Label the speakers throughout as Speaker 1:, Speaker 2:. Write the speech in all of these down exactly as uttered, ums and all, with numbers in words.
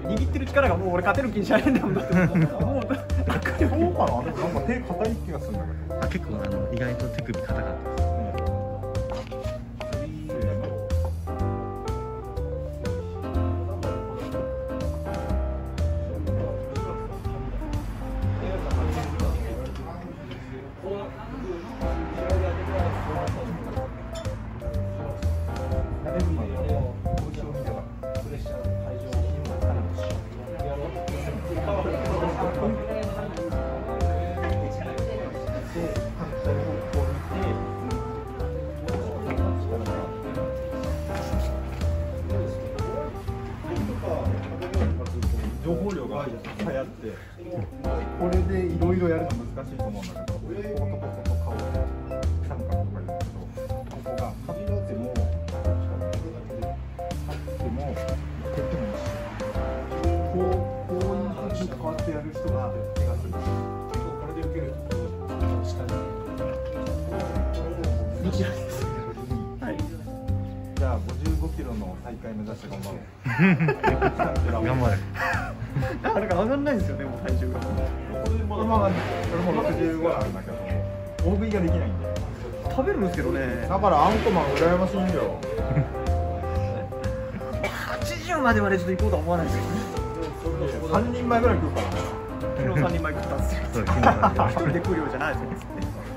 Speaker 1: 握ってる力がもう俺勝てる気にしないんだもん。だってもう
Speaker 2: そうかな。でもなんか手硬い気がするんだけど。
Speaker 3: あ、結構あの意外と手首硬かったです。
Speaker 2: 情報量が流行って、これでいろいろやるの難しいと思うんだけど、こことここと顔で三角とか言うんだけど、ここが張っても、張っても、蹴ってもいいし、こう、こういうふうにこうやってやる人が気がする。結構これで受けると、下に。
Speaker 1: にキロです。はい。
Speaker 2: じゃあごじゅうごキロの大会目指して頑張ろう。
Speaker 3: 頑張る。
Speaker 1: なかなか上がんないんですよね、もう体重が。
Speaker 2: 今は俺もろくじゅうごあるんだけど、大食いができないんで。
Speaker 1: 食べるんですけどね。
Speaker 2: だからあんこマン羨ましいんだよ。
Speaker 1: はちじゅうまではね、ちょっと行こうとは思わないですけどね。
Speaker 2: さんにんまえぐらい食うから。
Speaker 1: 昨日さんにんまえ食ったんですよ。
Speaker 3: そう、昨日
Speaker 1: 一人で食う量じゃないですよね。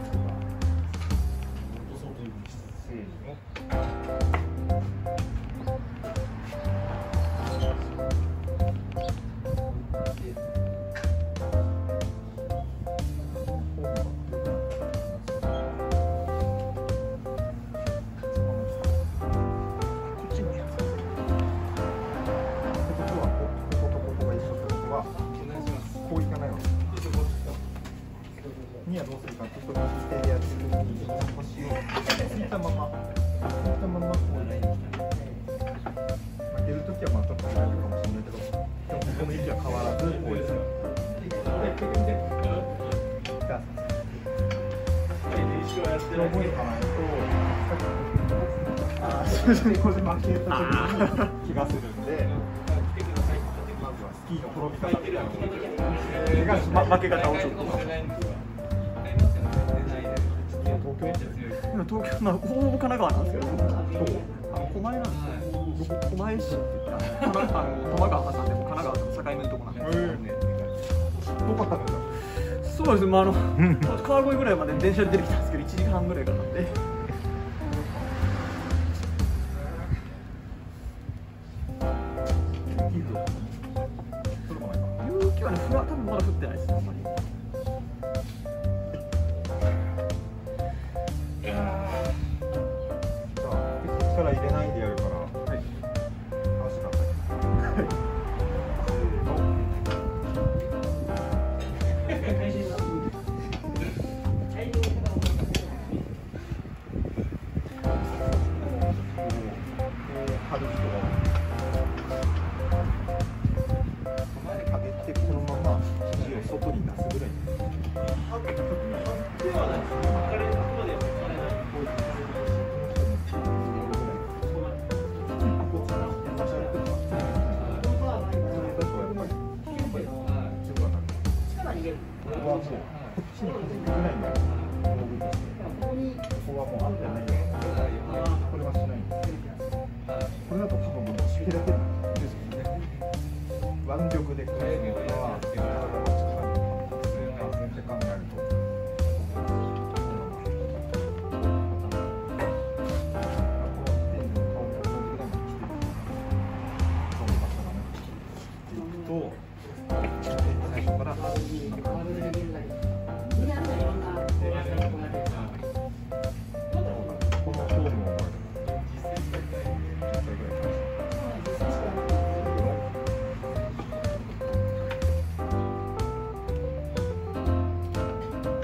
Speaker 2: にはどうするか、ちょっと右手でやってる時に腰をついたまま、ついたままこうね。負ける時はまあちょっとずれるかもしれないけど、でもこの位置は変わらずこうです。覚えてかないと、ああ、そうですね、これ負けた時に気がするんで、まずはスキーの転び方みたいなのを、
Speaker 1: 負け方をちょっと。今東京のほぼ神奈川なんですけど、あの狛江なんですよ。狛江市って言ったら、あの多摩川挟んでも神奈川との境目のとこなんですよ。
Speaker 2: どこからだ。
Speaker 1: そうですね、まああの川越ぐらいまで電車で出てきたんですけど、いちじかんぐらいかかって。雪はね、ふわ多分まだ降ってないですね、あんまり。
Speaker 2: 力入れないでやるから、はい、足がはい、張る人が上げてこのまま肘を外に出すぐらい。ここはもうこっちに来てくれないんだよ。ここはもうあってないよ。これはしないんです。これだと多分もう引きだけですよね。腕力で組むのは体の力に全然考えると。最初からこ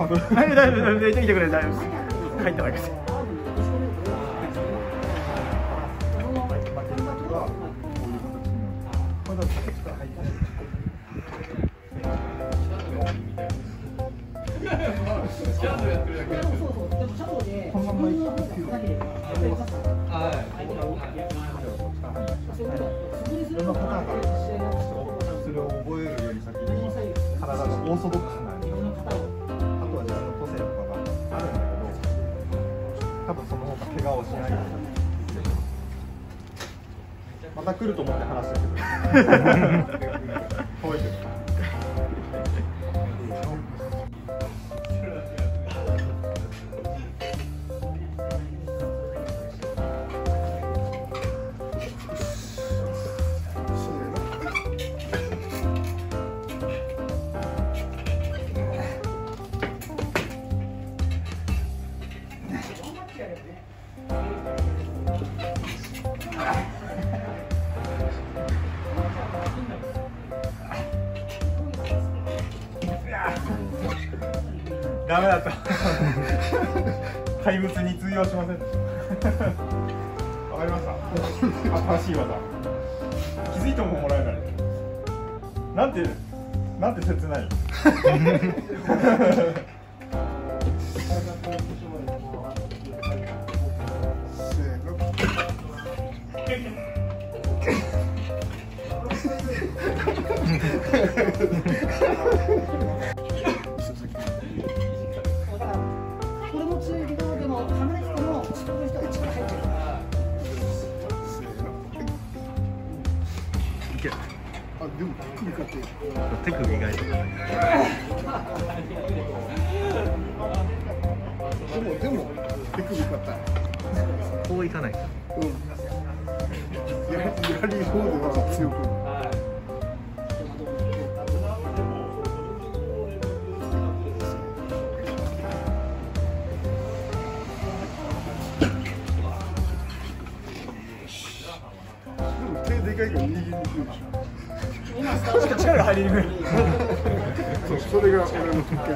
Speaker 1: 本当。大丈夫大丈夫、出てきてくれ、大丈夫です。帰ったわけです。
Speaker 2: このままいくよ。いろんなパターンがある。それを覚えるより先に体がオーソドックスなような、あとは自分の個性とかがあるんだけど、多分その方が怪我をしないように。また来ると思って話してるけど。遠いけど。ダメだった。怪物に通用しませんでした。わかりました。新しい技。気づいてももらえない。なんて、なんて切ない。
Speaker 4: これも強いけど、でも離れてもそこの人が力入ってるから。
Speaker 3: いける。
Speaker 4: あ、でも首かって。
Speaker 3: 手首意外と。
Speaker 4: でもでも手首かった。
Speaker 3: こういかないか。
Speaker 4: うん。ややり方では強く。手でかいから握りにくいでしょ。
Speaker 1: 確か力が入りにくい。
Speaker 4: そう、それが俺の特権。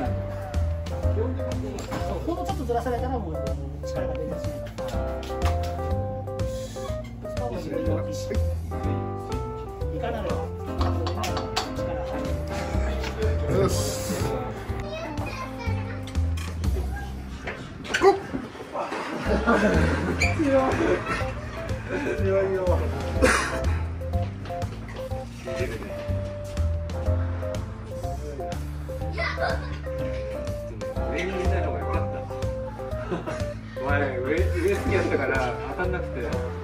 Speaker 4: ほんのちょっとずらされたらもう力が出てしまう。いかなる力入る。よし。ごっ。強い。強いよ。
Speaker 5: 上に入れない方が良かった。お前上上好きやったから当たんなくて。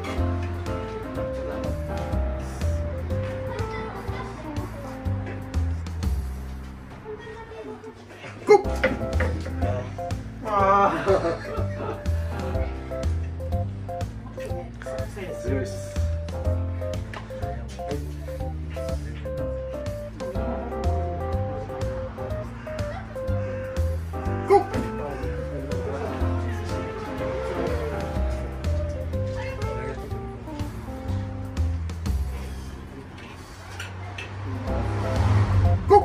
Speaker 4: ごっ。
Speaker 2: ああ。
Speaker 5: 強いっす。
Speaker 4: ごっ。ごっ。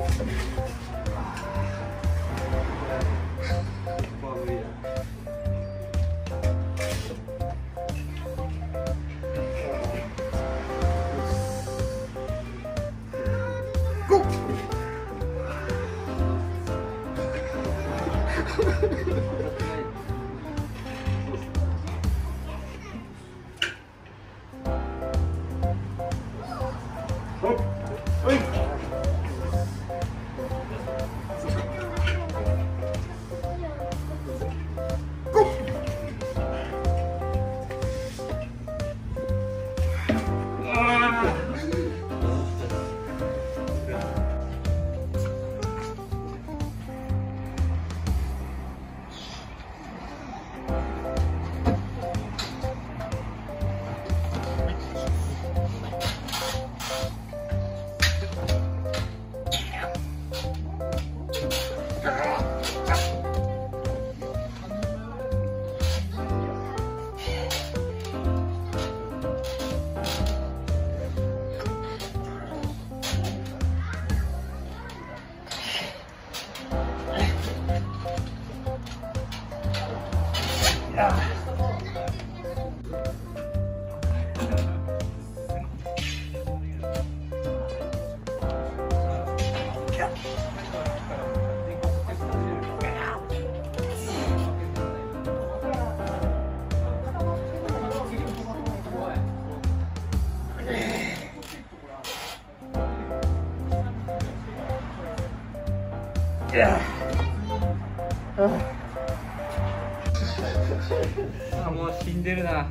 Speaker 5: あ、もう死んでるな。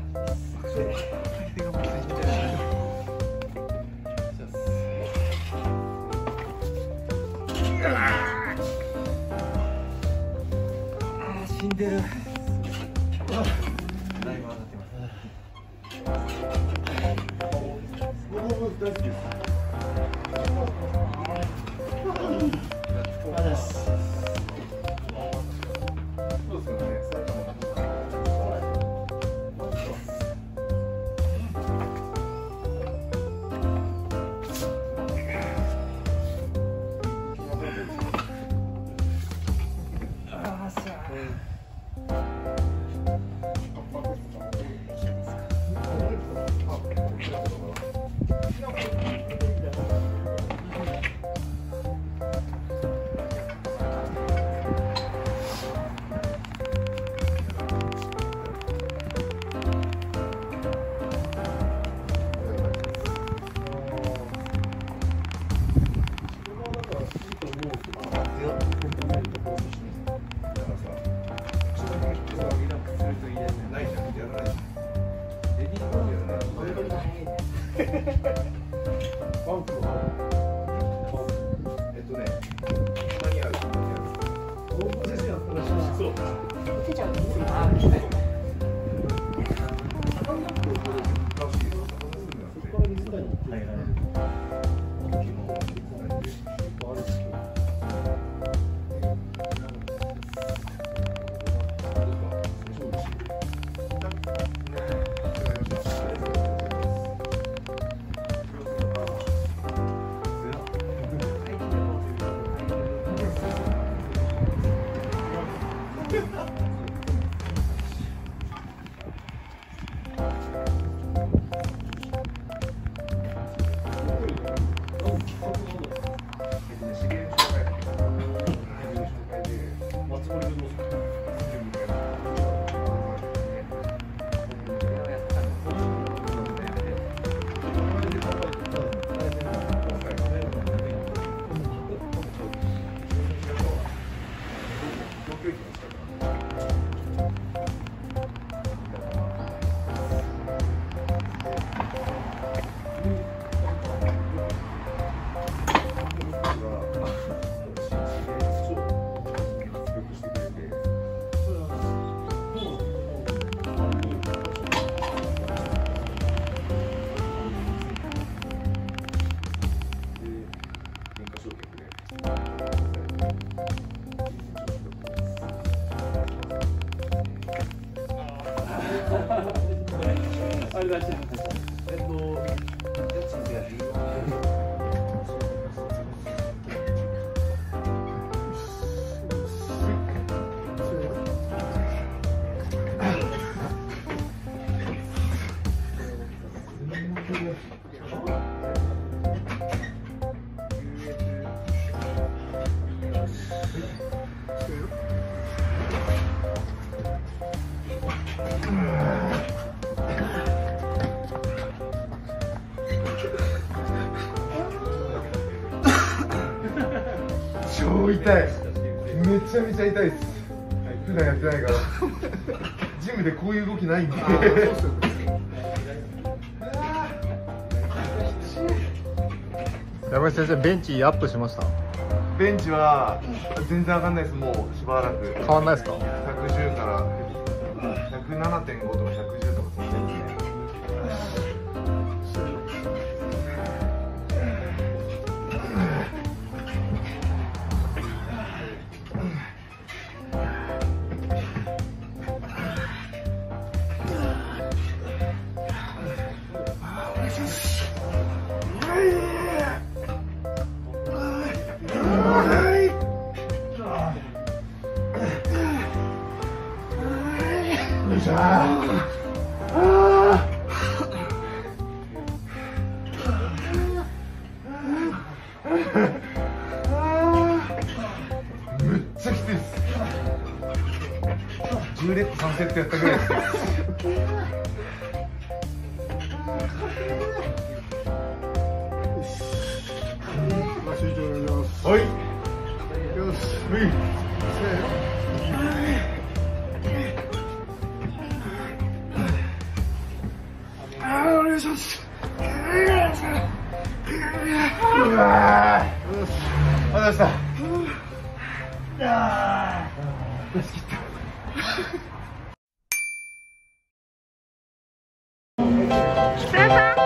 Speaker 5: 死んでる。あれ出してえっと家賃でやって
Speaker 2: 超痛い。めちゃめちゃ痛いです。普段やってないから。ジムでこういう動きないんで。
Speaker 3: 山口先生、ベンチアップしました？
Speaker 2: ベンチは全然上がんないです。もうしばらく。
Speaker 3: 変わんないですか？
Speaker 2: ひゃくじゅうからひゃくななてんごとかひゃくじゅうとかその辺ですね。めっちゃきついです。じゅうレッドさんセットやったぐらいです。はい。よし。
Speaker 3: お願いします。うわー、ありがとうございました。いやー、出し切った。
Speaker 6: 木村さん